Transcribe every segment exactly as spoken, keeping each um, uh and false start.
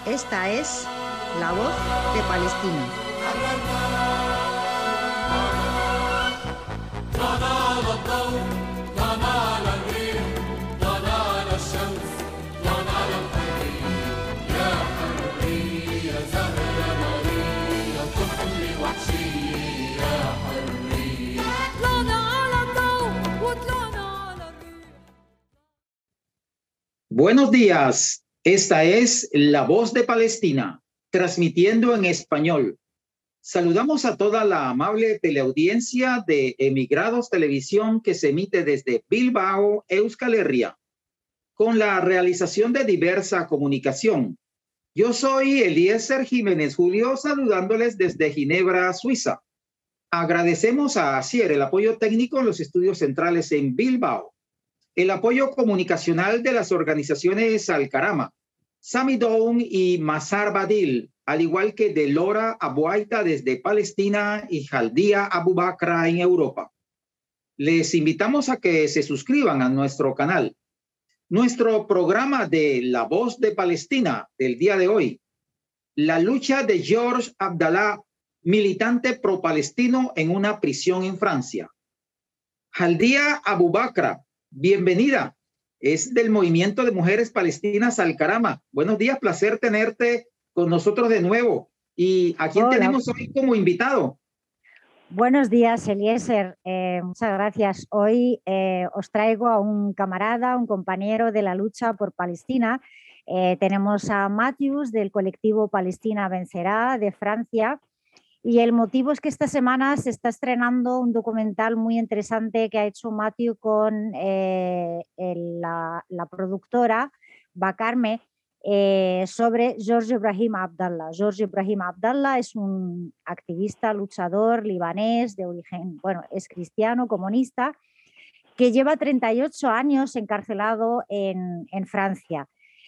Esta es La Voz de Palestina. Buenos días, esta es La Voz de Palestina, transmitiendo en español. Saludamos a toda la amable teleaudiencia de Emigrados Televisión que se emite desde Bilbao, Euskal Herria, con la realización de diversa comunicación. Yo soy Eliezer Jiménez Julio, saludándoles desde Ginebra, Suiza. Agradecemos a Asier el apoyo técnico en los estudios centrales en Bilbao, el apoyo comunicacional de las organizaciones Al-Karama, Samidoun y Masar Badil, al igual que de Lora Abuaita desde Palestina y Jaldía Abu Bakra en Europa. Les invitamos a que se suscriban a nuestro canal. Nuestro programa de La Voz de Palestina del día de hoy: la lucha de George Abdallah, militante pro-palestino en una prisión en Francia. Jaldía Abu Bakra, bienvenida. Es del movimiento de mujeres palestinas Al-Karama. Buenos días, placer tenerte con nosotros de nuevo. ¿Y a quién Hola. tenemos hoy como invitado? Buenos días, Eliezer. Eh, muchas gracias. Hoy eh, os traigo a un camarada, un compañero de la lucha por Palestina. Eh, tenemos a Matthews del colectivo Palestina Vencerá de Francia. Y el motivo es que esta semana se está estrenando un documental muy interesante que ha hecho Matthew con eh, el, la, la productora Bakarme eh, sobre George Ibrahim Abdallah. George Ibrahim Abdallah es un activista, luchador libanés de origen, bueno, es cristiano, comunista, que lleva treinta y ocho años encarcelado en, en Francia.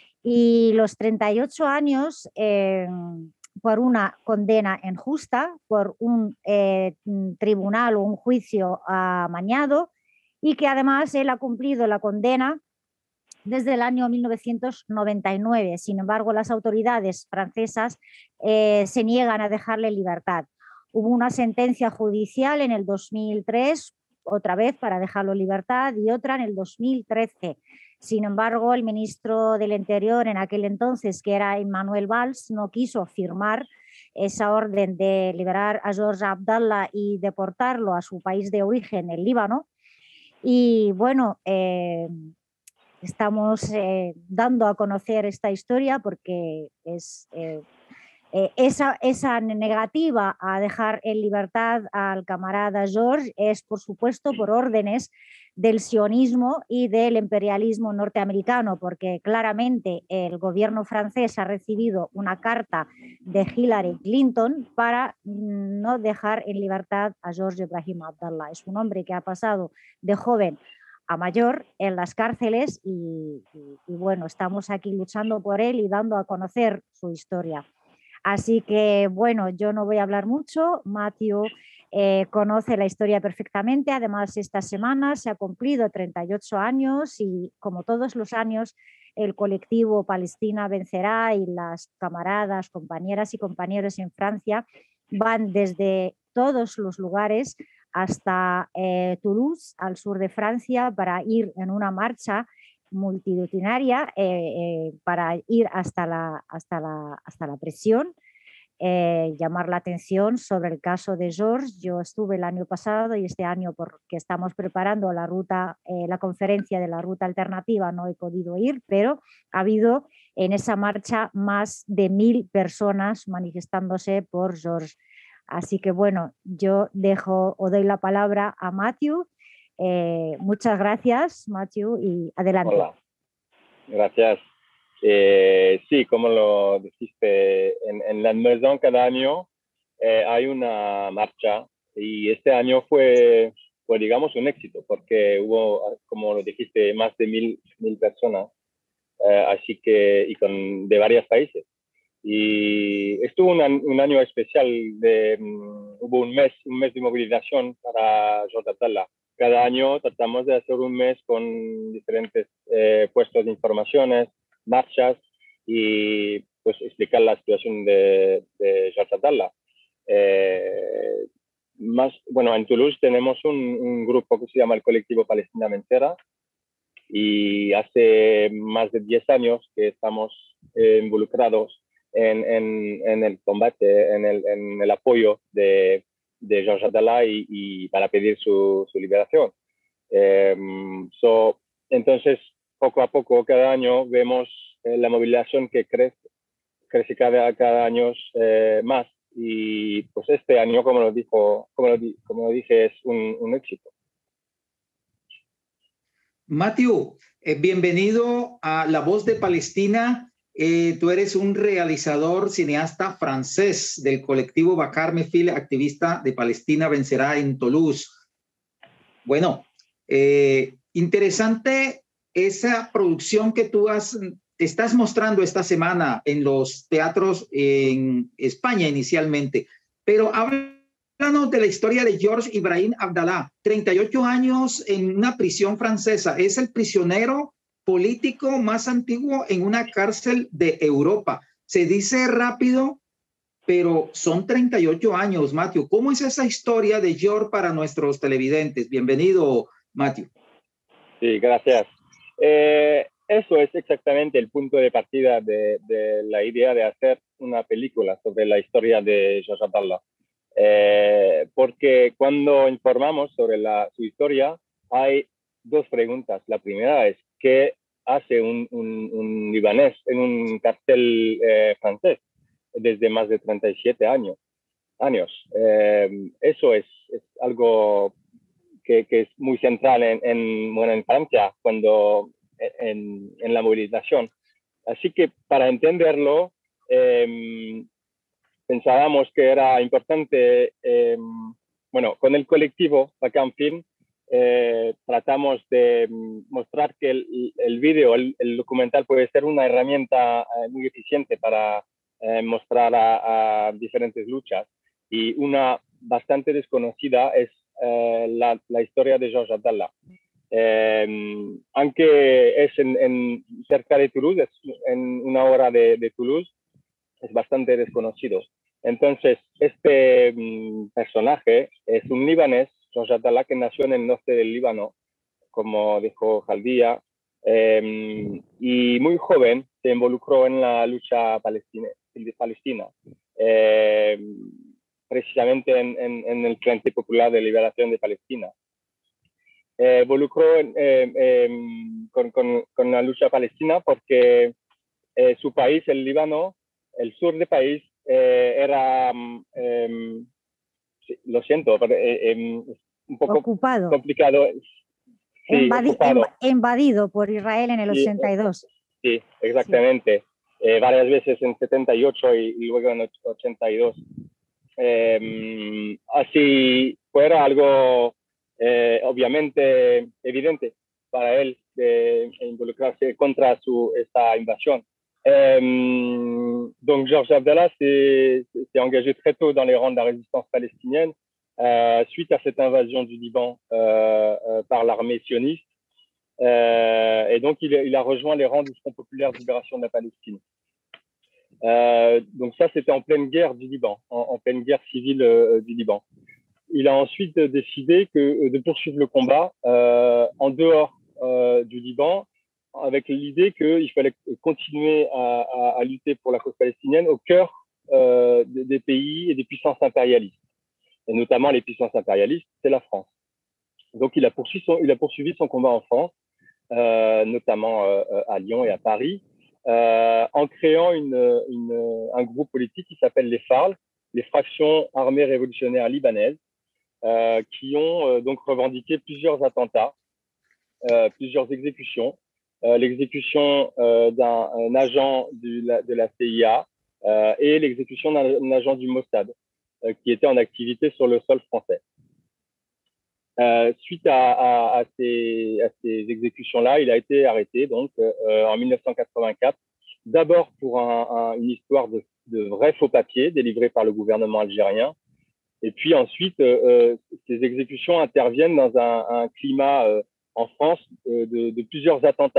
Y los treinta y ocho años... Eh, por una condena injusta, por un eh, tribunal o un juicio amañado, y que además él ha cumplido la condena desde el año mil novecientos noventa y nueve. Sin embargo, las autoridades francesas eh, se niegan a dejarle libertad. Hubo una sentencia judicial en el dos mil tres, otra vez para dejarlo en libertad, y otra en el dos mil trece. Sin embargo, el ministro del Interior en aquel entonces, que era Manuel Valls, no quiso firmar esa orden de liberar a George Abdallah y deportarlo a su país de origen, el Líbano. Y bueno, eh, estamos eh, dando a conocer esta historia porque es... Eh, Eh, esa, esa negativa a dejar en libertad al camarada George es, por supuesto, por órdenes del sionismo y del imperialismo norteamericano, porque claramente el gobierno francés ha recibido una carta de Hillary Clinton para no dejar en libertad a George Ibrahim Abdallah. Es un hombre que ha pasado de joven a mayor en las cárceles y, y, y bueno, estamos aquí luchando por él y dando a conocer su historia. Así que, bueno, yo no voy a hablar mucho. Matthew eh, conoce la historia perfectamente. Además, esta semana se ha cumplido treinta y ocho años y, como todos los años, el colectivo Palestina Vencerá y las camaradas, compañeras y compañeros en Francia van desde todos los lugares hasta eh, Toulouse, al sur de Francia, para ir en una marcha multitudinaria eh, eh, para ir hasta la, hasta la, hasta la prisión, eh, llamar la atención sobre el caso de George. Yo estuve el año pasado y este año, porque estamos preparando la ruta, eh, la conferencia de la ruta alternativa, no he podido ir, pero ha habido en esa marcha más de mil personas manifestándose por George. Así que bueno, yo dejo o doy la palabra a Matthew. Eh, muchas gracias, Matthew, y adelante. Hola, gracias. Eh, sí, como lo dijiste, en, en la Maison cada año eh, hay una marcha y este año fue, fue, digamos, un éxito porque hubo, como lo dijiste, más de mil, mil personas, eh, así que, y con, de varios países. Y estuvo un, un año especial, de, um, hubo un mes, un mes de movilización para George Abdallah. Cada año tratamos de hacer un mes con diferentes eh, puestos de informaciones, marchas, y pues, explicar la situación de, de George Abdallah. Eh, más, bueno, en Toulouse tenemos un, un grupo que se llama el Colectivo Palestina Mentera y hace más de diez años que estamos eh, involucrados en, en, en el combate, en el, en el apoyo de, de George Abdallah y, y para pedir su, su liberación. Eh, so, entonces, poco a poco, cada año vemos eh, la movilización que crece, crece cada, cada año eh, más. Y pues este año, como lo, dijo, como lo, como lo dije, es un, un éxito. Matthew, eh, bienvenido a La Voz de Palestina. Eh, tú eres un realizador, cineasta francés del colectivo Bakar Mefil, activista de Palestina Vencerá en Toulouse. Bueno, eh, interesante esa producción que tú has, estás mostrando esta semana en los teatros en España inicialmente, pero háblanos de la historia de George Ibrahim Abdallah, treinta y ocho años en una prisión francesa. Es el prisionero político más antiguo en una cárcel de Europa. Se dice rápido, pero son treinta y ocho años, Matthew. ¿Cómo es esa historia de George para nuestros televidentes? Bienvenido, Matthew. Sí, gracias. Eh, eso es exactamente el punto de partida de, de la idea de hacer una película sobre la historia de George Abdallah. Eh, porque cuando informamos sobre la, su historia, hay dos preguntas. La primera es, ¿qué hace un, un, un libanés en un cartel eh, francés desde más de treinta y siete años? años? Eh, eso es, es algo que, que es muy central en, en, bueno, en Francia cuando, en, en la movilización. Así que para entenderlo, eh, pensábamos que era importante, eh, bueno, con el colectivo Bakar Film, eh, tratamos de mostrar que el, el vídeo, el, el documental puede ser una herramienta eh, muy eficiente para eh, mostrar a, a diferentes luchas. Y una bastante desconocida es eh, la, la historia de George Abdallah. Eh, aunque es en, en, cerca de Toulouse, es en una hora de, de Toulouse, es bastante desconocido. Entonces, este um, personaje es un libanés, George Abdallah, que nació en el norte del Líbano, como dijo Jaldía, eh, y muy joven se involucró en la lucha palestina, palestina eh, precisamente en, en, en el Frente Popular de Liberación de Palestina. Eh, involucró eh, eh, con, con, con la lucha palestina porque eh, su país, el Líbano, el sur del país, eh, era, eh, lo siento, pero, eh, eh, un poco ocupado. complicado. Sí, Invadi ocupado. Invadido por Israel en el ochenta y dos. Sí, exactamente. Sí. Eh, varias veces en setenta y ocho y, y luego en ochenta y dos. Eh, así fuera algo eh, obviamente evidente para él de involucrarse contra su, esta invasión. Euh, donc George Abdallah s'est engagé très tôt dans les rangs de la résistance palestinienne euh, suite à cette invasion du Liban euh, euh, par l'armée sioniste. Euh, et donc il, il a rejoint les rangs du Front populaire de libération de la Palestine. Euh, donc ça, c'était en pleine guerre du Liban, en, en pleine guerre civile euh, du Liban. Il a ensuite décidé que, de poursuivre le combat euh, en dehors euh, du Liban, avec l'idée qu'il fallait continuer à, à, à lutter pour la cause palestinienne au cœur euh, des, des pays et des puissances impérialistes. Et notamment les puissances impérialistes, c'est la France. Donc il a poursuivi son, il a poursuivi son combat en France, euh, notamment euh, à Lyon et à Paris, euh, en créant une, une, un groupe politique qui s'appelle les F A R L, les Fractions Armées Révolutionnaires Libanaises, euh, qui ont euh, donc revendiqué plusieurs attentats, euh, plusieurs exécutions, Euh, l'exécution euh, d'un agent du, la, de la C I A euh, et l'exécution d'un agent du Mossad euh, qui était en activité sur le sol français. Euh, suite à, à, à ces, à ces exécutions-là, il a été arrêté donc euh, en mille neuf cent quatre-vingt-quatre, d'abord pour un, un, une histoire de, de vrais faux papiers délivrés par le gouvernement algérien, et puis ensuite euh, ces exécutions interviennent dans un, un climat euh, en France euh, de, de plusieurs attentats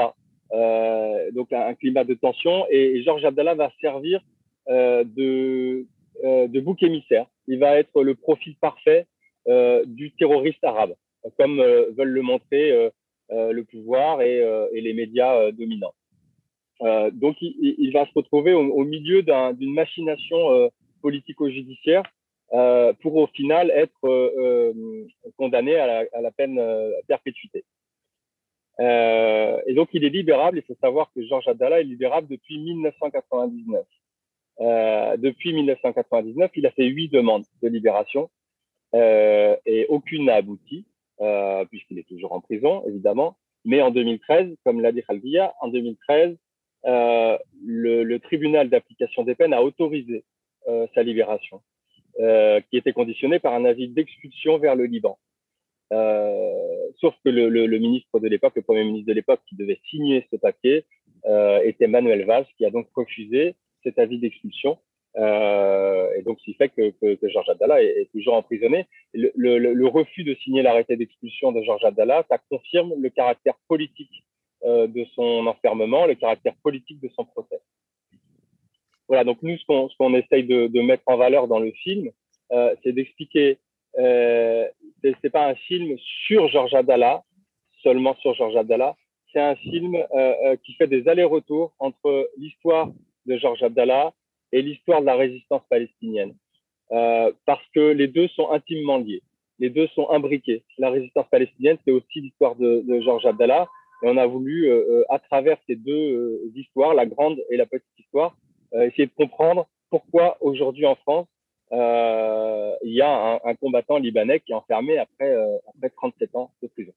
euh, donc un, un climat de tension, et, et Georges Abdallah va servir euh, de, euh, de bouc émissaire. Il va être le profil parfait euh, du terroriste arabe, comme euh, veulent le montrer euh, euh, le pouvoir et, euh, et les médias euh, dominants. Euh, donc, il, il va se retrouver au, au milieu d'un, d'une machination euh, politico-judiciaire euh, pour au final être euh, euh, condamné à la, à la peine euh, à perpétuité. Euh, et donc, il est libérable. Il faut savoir que Georges Abdallah est libérable depuis mille neuf cent quatre-vingt-dix-neuf. Euh, depuis mille neuf cent quatre-vingt-dix-neuf, il a fait huit demandes de libération euh, et aucune n'a abouti, euh, puisqu'il est toujours en prison, évidemment. Mais en deux mille treize, comme l'a dit Khaldia, en deux mille treize, euh, le, le tribunal d'application des peines a autorisé euh, sa libération, euh, qui était conditionnée par un avis d'expulsion vers le Liban. Euh, sauf que le, le, le ministre de l'époque, le premier ministre de l'époque qui devait signer ce papier euh, était Manuel Valls, qui a donc refusé cet avis d'expulsion. Euh, et donc, ce qui fait que, que, que Georges Abdallah est, est toujours emprisonné. Le, le, le refus de signer l'arrêté d'expulsion de Georges Abdallah, ça confirme le caractère politique euh, de son enfermement, le caractère politique de son procès. Voilà, donc nous, ce qu'on, ce qu'on essaye de, de mettre en valeur dans le film, euh, c'est d'expliquer, euh, c'est, c'est pas un film sur Georges Abdallah, seulement sur Georges Abdallah, c'est un film euh, euh, qui fait des allers-retours entre l'histoire de Georges Abdallah et l'histoire de la résistance palestinienne, euh, parce que les deux sont intimement liés, les deux sont imbriqués. La résistance palestinienne, c'est aussi l'histoire de, de Georges Abdallah, et on a voulu, euh, à travers ces deux euh, histoires, la grande et la petite histoire, euh, essayer de comprendre pourquoi aujourd'hui en France, euh, il y a un, un combattant libanais qui est enfermé après, euh, après trente-sept ans de prison.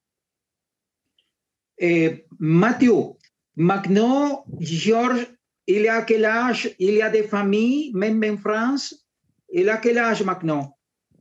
Eh, Mathieu, maintenant, Georges, il a quel âge? Il a des familles, même en France? Il a quel âge maintenant?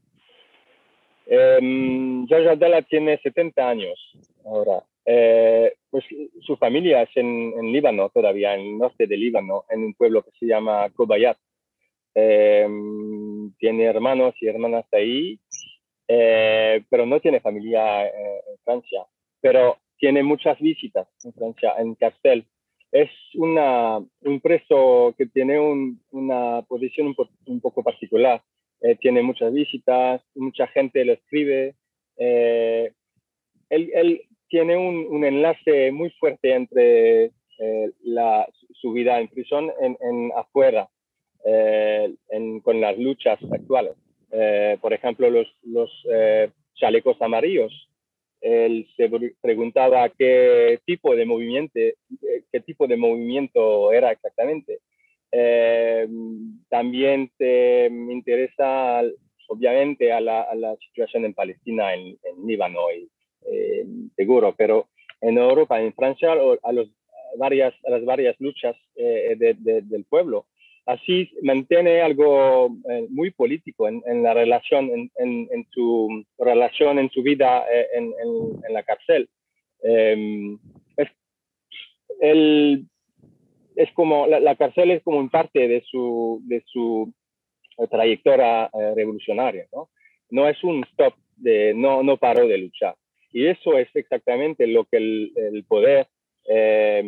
Eh, Georges Abdallah tiene setenta años ahora. Eh, pues su familia es en, en Líbano, todavía en el norte de Líbano, en un pueblo que se llama Kobayat. Eh, tiene hermanos y hermanas ahí, eh, pero no tiene familia eh, en Francia. Pero tiene muchas visitas en Francia, en Castel. Es una, un preso que tiene un, una posición un, po, un poco particular. Eh, tiene muchas visitas, mucha gente le escribe. Eh, él, él tiene un, un enlace muy fuerte entre eh, la, su vida en prisión en, en afuera, eh, en, con las luchas actuales. Eh, por ejemplo, los, los eh, chalecos amarillos. Él se preguntaba qué tipo de movimiento, qué tipo de movimiento era exactamente. Eh, también se interesa, obviamente, a la, a la situación en Palestina, en, en Líbano, y, eh, seguro, pero en Europa, en Francia, a, los, a, varias, a las varias luchas eh, de, de, del pueblo. Así mantiene algo eh, muy político en, en la relación, en, en, en su relación, en su vida eh, en, en, en la cárcel. Eh, es, el, es como, la, la cárcel es como un parte de su, de su trayectoria eh, revolucionaria, ¿no? No es un stop, de, no, no paró de luchar. Y eso es exactamente lo que el, el poder eh,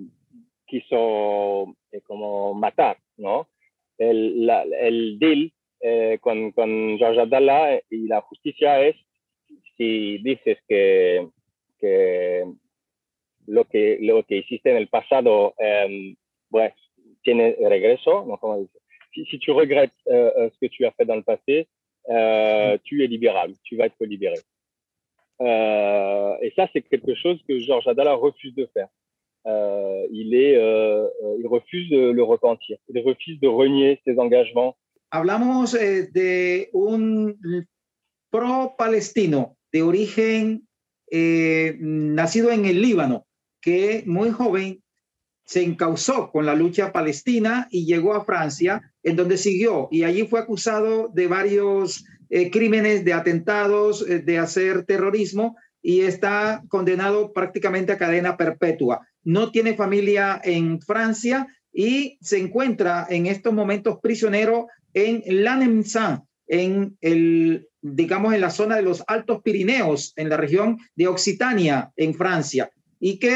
quiso eh, como matar, ¿no? El, la, el deal eh, con, con Georges Abdallah y la justicia es, si dices que, que, lo, que lo que hiciste en el pasado eh, pues, tiene regreso, ¿no? Como dice, si, si tu regrettes euh, ce que tu as fait dans le passé, euh, tu es libérable, tu vas être libéré. Euh, et ça, c'est quelque chose que Georges Abdallah refuse de faire. Euh, il, est, euh, il refuse le repentir, il refuse de renier ses engagements. Hablamos eh, de un pro-palestino de origen eh, nacido en el Líbano, que muy joven se encausó con la lucha palestina y llegó a Francia, en donde siguió, y allí fue acusado de varios eh, crímenes, de atentados, eh, de hacer terrorismo, y está condenado prácticamente a cadena perpetua. No tiene familia en Francia y se encuentra en estos momentos prisionero en Lannemezan, en el, digamos, en la zona de los Altos Pirineos, en la región de Occitania, en Francia, y que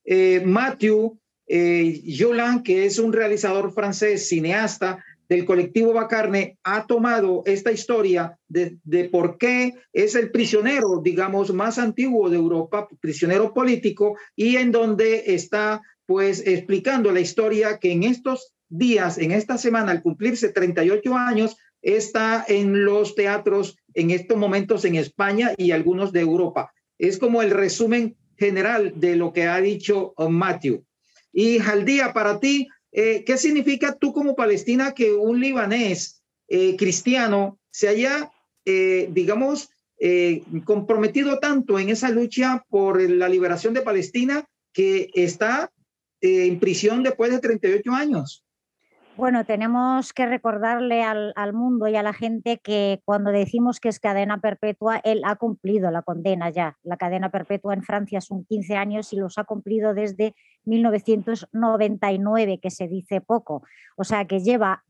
eh, Matthew eh, Jolan, que es un realizador francés, cineasta del colectivo Bacarne, ha tomado esta historia de, de por qué es el prisionero, digamos, más antiguo de Europa, prisionero político, y en donde está pues explicando la historia que en estos días, en esta semana, al cumplirse treinta y ocho años, está en los teatros en estos momentos en España y algunos de Europa. Es como el resumen general de lo que ha dicho Matthew. Y Jaldía, para ti, eh, ¿qué significa tú como Palestina que un libanés eh, cristiano se haya, eh, digamos, eh, comprometido tanto en esa lucha por la liberación de Palestina que está eh, en prisión después de treinta y ocho años? Bueno, tenemos que recordarle al, al mundo y a la gente que cuando decimos que es cadena perpetua, él ha cumplido la condena ya. La cadena perpetua en Francia son quince años y los ha cumplido desde mil novecientos noventa y nueve, que se dice poco. O sea que lleva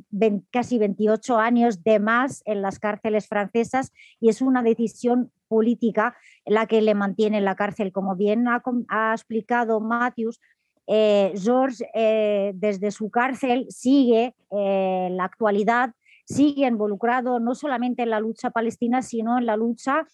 casi veintiocho años de más en las cárceles francesas y es una decisión política la que le mantiene en la cárcel. Como bien ha, ha explicado Matthews, Eh, George eh, desde su cárcel sigue eh, la actualidad, sigue involucrado no solamente en la lucha palestina, sino en la lucha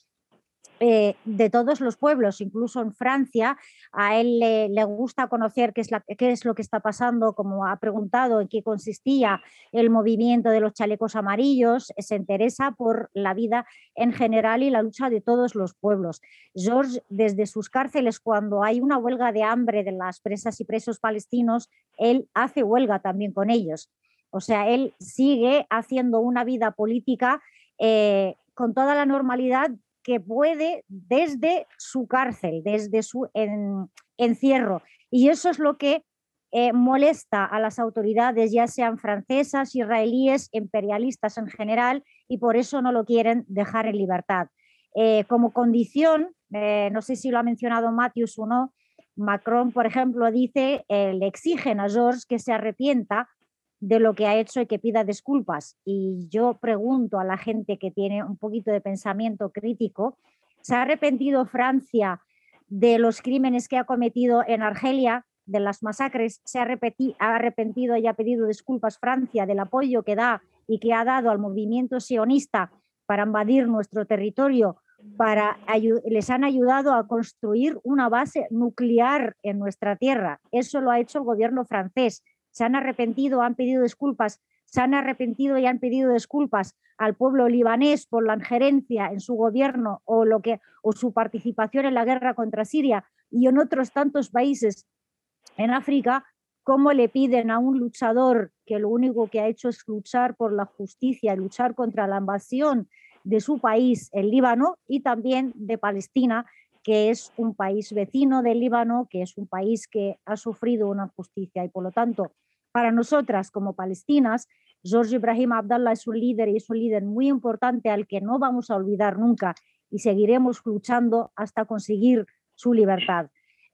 eh, de todos los pueblos, incluso en Francia. A él le, le gusta conocer qué es, la, qué es lo que está pasando, como ha preguntado en qué consistía el movimiento de los chalecos amarillos, se interesa por la vida en general y la lucha de todos los pueblos. George, desde sus cárceles, cuando hay una huelga de hambre de las presas y presos palestinos, él hace huelga también con ellos. O sea, él sigue haciendo una vida política eh, con toda la normalidad que puede desde su cárcel, desde su en, encierro. Y eso es lo que eh, molesta a las autoridades, ya sean francesas, israelíes, imperialistas en general, y por eso no lo quieren dejar en libertad. Eh, como condición, eh, no sé si lo ha mencionado Matthews o no, Macron, por ejemplo, dice, eh, le exigen a George que se arrepienta de lo que ha hecho y que pida disculpas. Y yo pregunto a la gente que tiene un poquito de pensamiento crítico, ¿se ha arrepentido Francia de los crímenes que ha cometido en Argelia, de las masacres? ¿Se ha arrepentido y ha pedido disculpas Francia del apoyo que da y que ha dado al movimiento sionista para invadir nuestro territorio? Para, les han ayudado a construir una base nuclear en nuestra tierra. Eso lo ha hecho el gobierno francés. Se han arrepentido, han pedido disculpas, se han arrepentido y han pedido disculpas al pueblo libanés por la injerencia en su gobierno o, lo que, o su participación en la guerra contra Siria y en otros tantos países en África. ¿Cómo le piden a un luchador que lo único que ha hecho es luchar por la justicia, luchar contra la invasión de su país, el Líbano, y también de Palestina, que es un país vecino del Líbano, que es un país que ha sufrido una injusticia? Y por lo tanto, para nosotras como palestinas, George Ibrahim Abdallah es un líder y es un líder muy importante al que no vamos a olvidar nunca y seguiremos luchando hasta conseguir su libertad.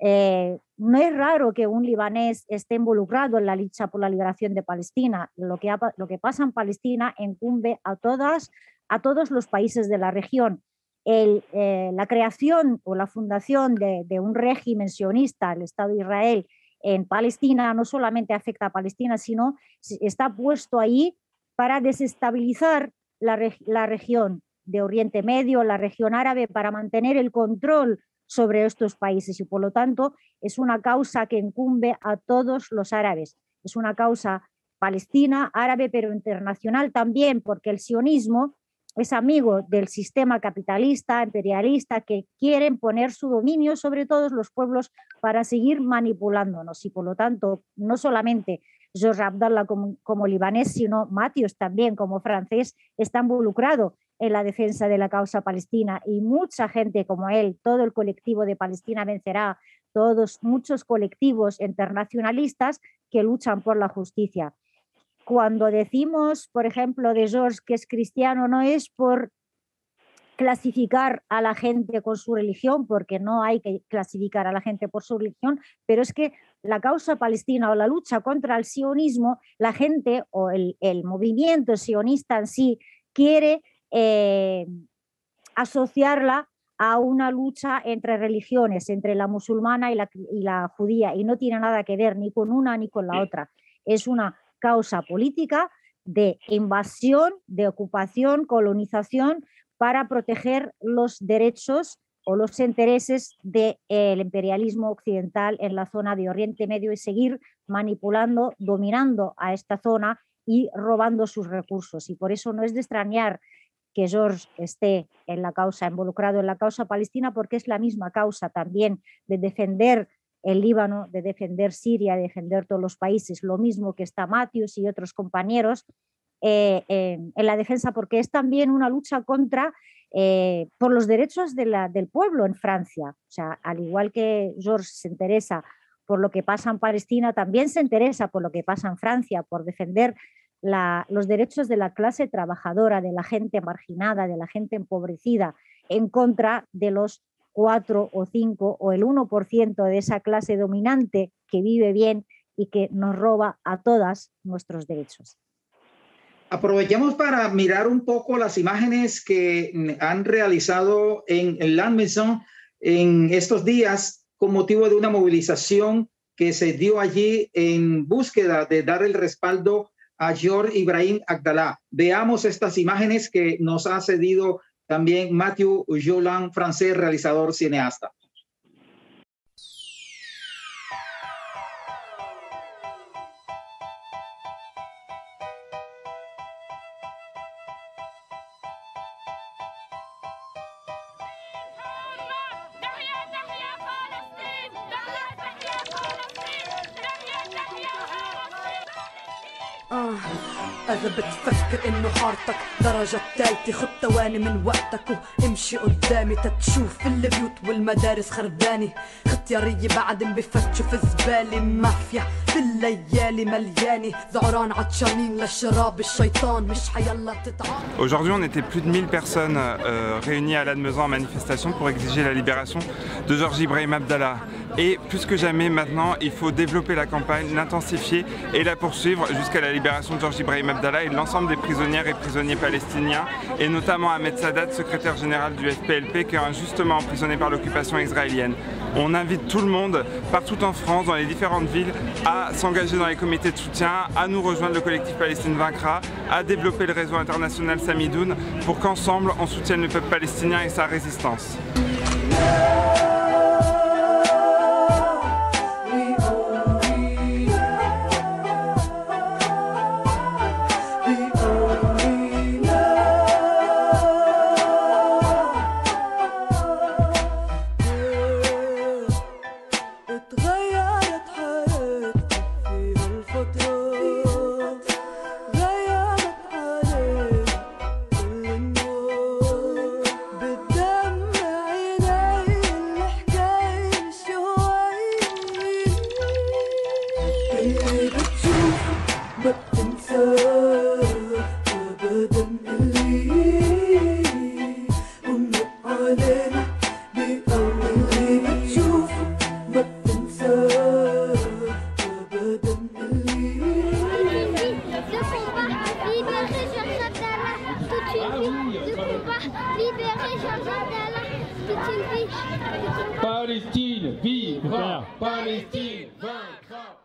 Eh, no es raro que un libanés esté involucrado en la lucha por la liberación de Palestina. Lo que, ha, lo que pasa en Palestina incumbe a, todas, a todos los países de la región. El, eh, la creación o la fundación de, de un régimen sionista, el Estado de Israel, en Palestina no solamente afecta a Palestina, sino está puesto ahí para desestabilizar la, la región de Oriente Medio, la región árabe, para mantener el control sobre estos países y por lo tanto es una causa que incumbe a todos los árabes. Es una causa palestina, árabe, pero internacional también, porque el sionismo es amigo del sistema capitalista, imperialista, que quieren poner su dominio sobre todos los pueblos para seguir manipulándonos. Y por lo tanto, no solamente George Abdallah como, como libanés, sino Matthews también como francés, está involucrado en la defensa de la causa palestina. Y mucha gente como él, todo el colectivo de Palestina Vencerá, todos, muchos colectivos internacionalistas que luchan por la justicia. Cuando decimos, por ejemplo, de George que es cristiano, no es por clasificar a la gente con su religión, porque no hay que clasificar a la gente por su religión, pero es que la causa palestina o la lucha contra el sionismo, la gente o el, el movimiento sionista en sí quiere eh, asociarla a una lucha entre religiones, entre la musulmana y la, y la judía, y no tiene nada que ver ni con una ni con la otra. Es una causa política de invasión, de ocupación, colonización, para proteger los derechos o los intereses del imperialismo occidental en la zona de Oriente Medio y seguir manipulando, dominando a esta zona y robando sus recursos. Y por eso no es de extrañar que George esté en la causa, involucrado en la causa palestina, porque es la misma causa también de defender el Líbano, de defender Siria, de defender todos los países, lo mismo que está Matthews y otros compañeros eh, eh, en la defensa, porque es también una lucha contra, eh, por los derechos de la, del pueblo en Francia. O sea, al igual que George se interesa por lo que pasa en Palestina, también se interesa por lo que pasa en Francia, por defender la, los derechos de la clase trabajadora, de la gente marginada, de la gente empobrecida, en contra de los cuatro o cinco o el uno por ciento de esa clase dominante que vive bien y que nos roba a todas nuestros derechos. Aprovechamos para mirar un poco las imágenes que han realizado en La Maison en estos días con motivo de una movilización que se dio allí en búsqueda de dar el respaldo a George Ibrahim Abdallah. Veamos estas imágenes que nos ha cedido también Matthew Jolan, francés, realizador, cineasta. إذا بتفكر إنه حارتك درجة تالتة خد ثواني من وقتك وامشي قدامي تتشوف البيوت والمدارس خربانة اختيارية بعدين بفتشوا في زبالة مافيا في الليالي مليانة ذعران عطشانين للشراب الشيطان مش حيلا تتعاطى. Aujourd'hui, on était plus de mille personnes euh, réunies à Lannemezan en manifestation pour exiger la libération de George Ibrahim Abdallah. Et plus que jamais maintenant, il faut développer la campagne, l'intensifier et la poursuivre jusqu'à la libération de George Ibrahim Abdallah et de l'ensemble des prisonnières et prisonniers palestiniens, et notamment Ahmed Sadat, secrétaire général du F P L P, qui est injustement emprisonné par l'occupation israélienne. On invite tout le monde, partout en France, dans les différentes villes, à s'engager dans les comités de soutien, à nous rejoindre le collectif Palestine Vaincra, à développer le réseau international Samidoun, pour qu'ensemble on soutienne le peuple palestinien et sa résistance. Palestine vivra, Palestine vaincra.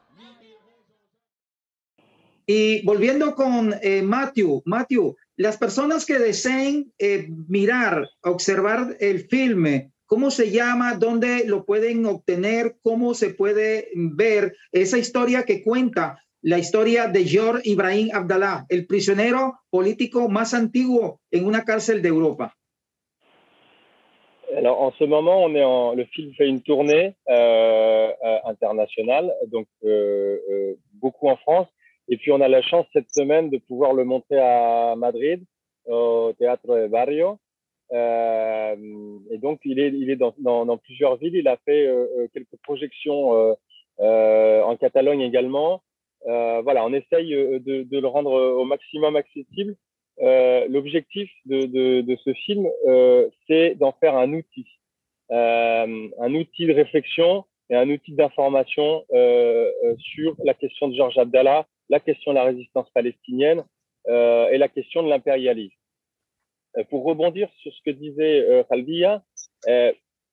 Y volviendo con eh, Matthew, Matthew, las personas que deseen eh, mirar, observar el filme, ¿cómo se llama? ¿Dónde lo pueden obtener? ¿Cómo se puede ver esa historia que cuenta la historia de George Ibrahim Abdallah, el prisionero político más antiguo en una cárcel de Europa? Alors, en ce moment, on est en, le film fait une tournée euh, euh, internationale, donc euh, euh, beaucoup en France. Et puis, on a la chance cette semaine de pouvoir le montrer à Madrid, au Théâtre Barrio. Euh, et donc, il est, il est dans, dans, dans plusieurs villes. Il a fait euh, quelques projections euh, euh, en Catalogne également. Euh, voilà, on essaye de, de le rendre au maximum accessible. Euh, l'objectif de, de, de ce film, euh, c'est d'en faire un outil, euh, un outil de réflexion et un outil d'information euh, sur la question de George Abdallah, la question de la résistance palestinienne euh, et la question de l'impérialisme. Euh, pour rebondir sur ce que disait euh, Khalbia, Euh,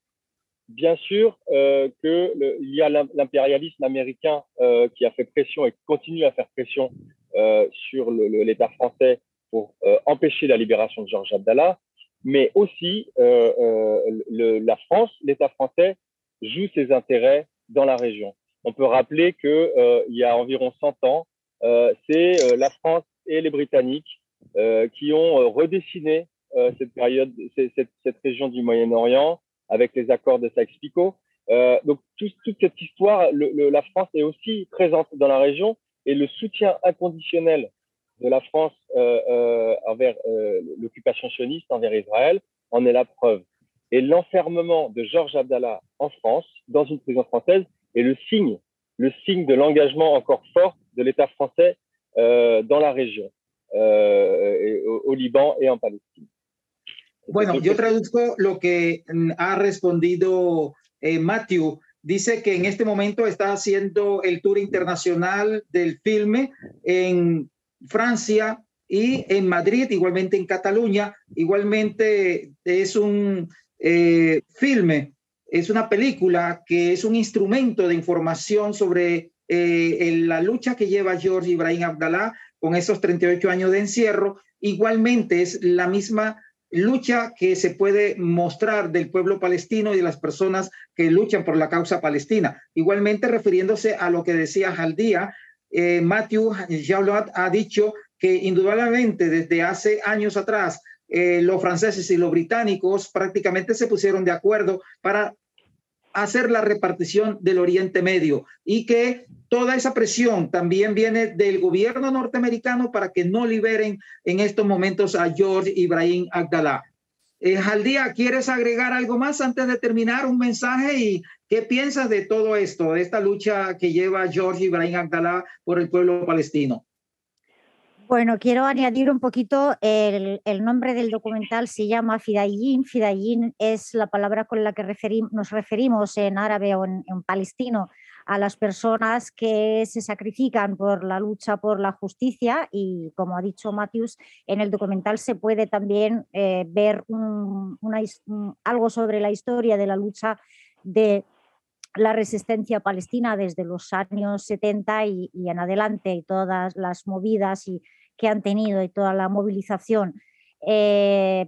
bien sûr euh, qu'il y a l'impérialisme américain euh, qui a fait pression et qui continue à faire pression euh, sur le, le, l'État français pour euh, empêcher la libération de Georges Abdallah, mais aussi euh, euh, le, la France, l'État français joue ses intérêts dans la région. On peut rappeler qu'il euh, y a environ cent ans, euh, c'est euh, la France et les Britanniques euh, qui ont euh, redessiné euh, cette période, cette, cette région du Moyen-Orient avec les accords de Sykes-Picot. Euh, donc tout, toute cette histoire, le, le, la France est aussi présente dans la région et le soutien inconditionnel de la France euh, euh, envers euh, l'occupation sioniste, envers Israël, en est la preuve. Et l'enfermement de Georges Abdallah en France, dans une prison française, est le signe, le signe de l'engagement encore fort de l'État français euh, dans la région, euh, et au, au Liban et en Palestine. Bueno, yo traduzco lo que ha respondido eh, Matthew. Dice que en este momento está haciendo el tour internacional del filme en Francia y en Madrid, igualmente en Cataluña. Igualmente es un eh, filme, es una película que es un instrumento de información sobre eh, la lucha que lleva George Ibrahim Abdallah con esos treinta y ocho años de encierro. Igualmente es la misma lucha que se puede mostrar del pueblo palestino y de las personas que luchan por la causa palestina. Igualmente, refiriéndose a lo que decía Jaldía, eh, Matthew Jaulot ha dicho que indudablemente desde hace años atrás eh, los franceses y los británicos prácticamente se pusieron de acuerdo para hacer la repartición del Oriente Medio y que toda esa presión también viene del gobierno norteamericano para que no liberen en estos momentos a George Ibrahim Abdallah. Eh, Jaldía, ¿quieres agregar algo más antes de terminar? Un mensaje y ¿qué piensas de todo esto, de esta lucha que lleva George Ibrahim Abdallah por el pueblo palestino? Bueno, quiero añadir un poquito, el, el nombre del documental se llama Fidayin. Fidayin es la palabra con la que referim, nos referimos en árabe o en, en palestino a las personas que se sacrifican por la lucha por la justicia y, como ha dicho Matthews, en el documental se puede también eh, ver un, una, un, algo sobre la historia de la lucha de la resistencia palestina desde los años setenta y, y en adelante y todas las movidas y, que han tenido y toda la movilización. Eh,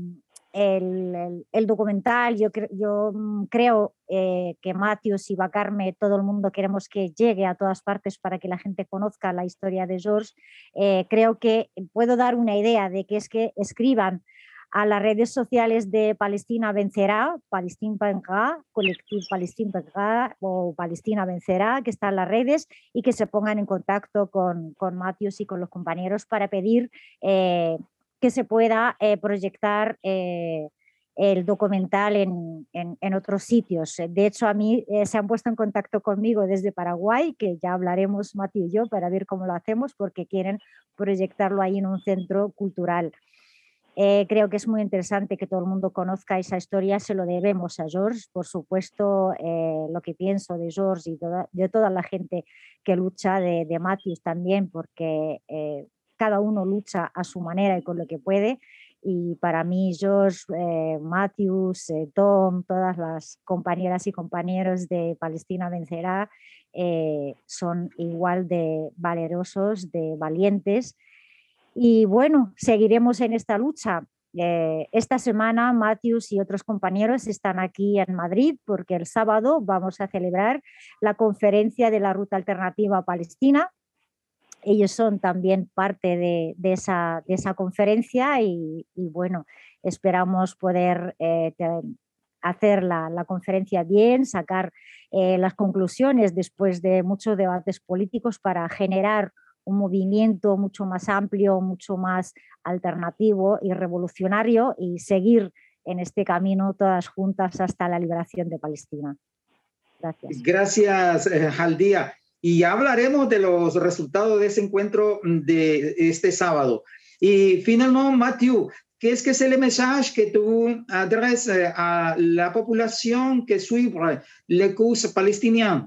el, el, el documental, yo, cre yo creo eh, que Matthews y Bacarme, todo el mundo queremos que llegue a todas partes para que la gente conozca la historia de George. Eh, creo que puedo dar una idea de que es que escriban a las redes sociales de Palestina Vencerá, Palestina Vencerá, Colectivo Palestina Vencerá o Palestina Vencerá, que están en las redes y que se pongan en contacto con, con Matthews y con los compañeros para pedir eh, que se pueda eh, proyectar eh, el documental en, en, en otros sitios. De hecho, a mí eh, se han puesto en contacto conmigo desde Paraguay, que ya hablaremos Matthew y yo para ver cómo lo hacemos, porque quieren proyectarlo ahí en un centro cultural. Eh, creo que es muy interesante que todo el mundo conozca esa historia, se lo debemos a George, por supuesto, eh, lo que pienso de George y toda, de toda la gente que lucha, de, de Matthews también, porque eh, cada uno lucha a su manera y con lo que puede, y para mí George, eh, Matthews, eh, Tom, todas las compañeras y compañeros de Palestina Vencerá eh, son igual de valerosos, de valientes. Y bueno, seguiremos en esta lucha. Eh, esta semana Matthews y otros compañeros están aquí en Madrid porque el sábado vamos a celebrar la conferencia de la Ruta Alternativa Palestina. Ellos son también parte de, de, esa, de esa conferencia y, y bueno, esperamos poder eh, hacer la, la conferencia bien, sacar eh, las conclusiones después de muchos debates políticos para generar un movimiento mucho más amplio, mucho más alternativo y revolucionario y seguir en este camino todas juntas hasta la liberación de Palestina. Gracias. Gracias, eh, Jaldía. Y ya hablaremos de los resultados de ese encuentro de este sábado. Y finalmente, Matthew, qu'est-ce que c'est le message que tu adresses à la population qui suit les causes palestiniennes?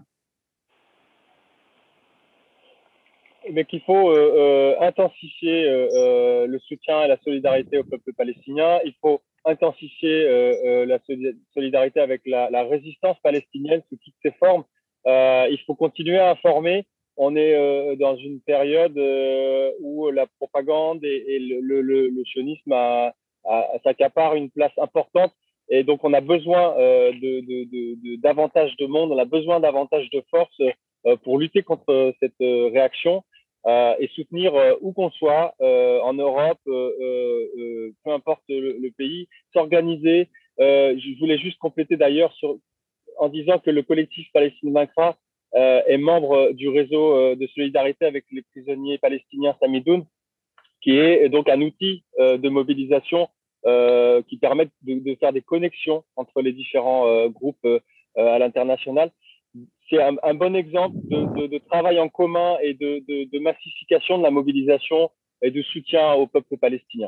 Mais qu'il faut euh, euh, intensifier euh, euh, le soutien et la solidarité au peuple palestinien. Il faut intensifier euh, euh, la solidarité avec la, la résistance palestinienne sous toutes ses formes. Euh, il faut continuer à informer. On est euh, dans une période euh, où la propagande et, et le, le, le, le sionisme a, a, s'accapare une place importante. Et donc, on a besoin euh, de, de, de, de, davantage de monde, on a besoin davantage de force euh, pour lutter contre cette euh, réaction euh, et soutenir euh, où qu'on soit, euh, en Europe, euh, euh, peu importe le, le pays, s'organiser. Euh, je voulais juste compléter d'ailleurs sur, en disant que le collectif Palestine vaincra euh, est membre du réseau euh, de solidarité avec les prisonniers palestiniens Samidoun, qui est donc un outil euh, de mobilisation Euh, qui permettent de, de faire des connexions entre les différents euh, groupes euh, à l'international. C'est un, un bon exemple de, de, de travail en commun et de, de, de massification de la mobilisation et de soutien au peuple palestinien.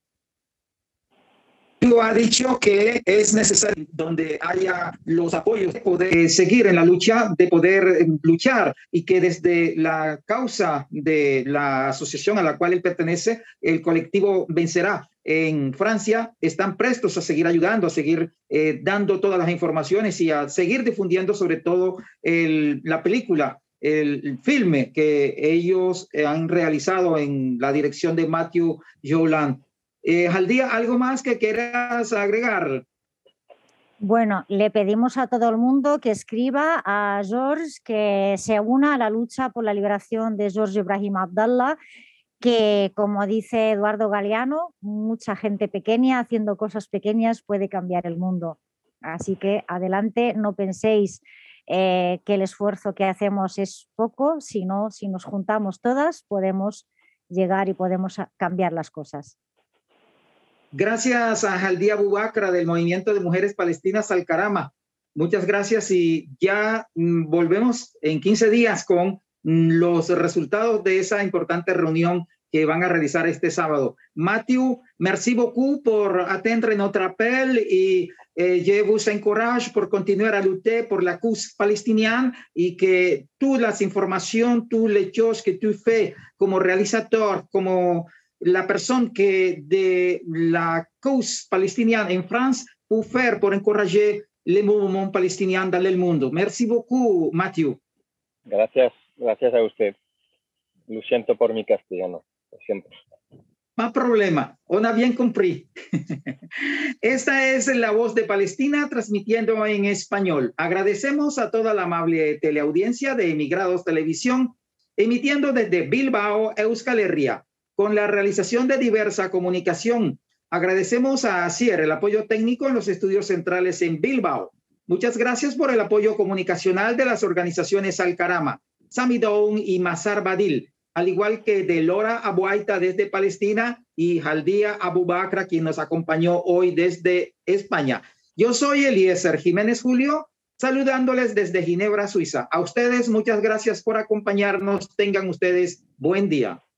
Tú has dicho que es necesario donde haya los apoyos de poder seguir en la lucha, de poder luchar y que desde la causa de la asociación a la cual él pertenece, el colectivo vencerá. En Francia están prestos a seguir ayudando, a seguir eh, dando todas las informaciones y a seguir difundiendo sobre todo el, la película, el, el filme que ellos han realizado en la dirección de Matthew Joland. Eh, Jaldía, ¿algo más que quieras agregar? Bueno, le pedimos a todo el mundo que escriba a George, que se una a la lucha por la liberación de George Ibrahim Abdallah, que, como dice Eduardo Galeano, mucha gente pequeña haciendo cosas pequeñas puede cambiar el mundo. Así que adelante, no penséis eh, que el esfuerzo que hacemos es poco, sino si nos juntamos todas podemos llegar y podemos cambiar las cosas. Gracias a Jaldía Abubakra del Movimiento de Mujeres Palestinas Al-Karama. Muchas gracias y ya mm, volvemos en quince días con mm, los resultados de esa importante reunión que van a realizar este sábado. Matthew, merci beaucoup pour atteindre notre appel et eh, je vous encourage pour continuer à lutter pour la cause palestinienne y que todas las informaciones, toutes les choses que tu fais como realizador, como la persona que de la cause palestinienne en France pour faire, pour encourager le mouvement palestinien dans le mundo. Merci beaucoup, Matthew. Gracias, gracias a usted. Lo siento por mi castellano. Lo siento. No problema, on a bien compris. Esta es la voz de Palestina transmitiendo en español. Agradecemos a toda la amable teleaudiencia de Emigrados Televisión, emitiendo desde Bilbao, Euskal Herria, con la realización de diversa comunicación. Agradecemos a Asier el apoyo técnico en los estudios centrales en Bilbao. Muchas gracias por el apoyo comunicacional de las organizaciones Al-Karama, Samidoun y Mazar Badil, al igual que de Lora Abuaita desde Palestina y Jaldía Abubakra, quien nos acompañó hoy desde España. Yo soy Eliezer Jiménez Julio, saludándoles desde Ginebra, Suiza. A ustedes, muchas gracias por acompañarnos. Tengan ustedes buen día.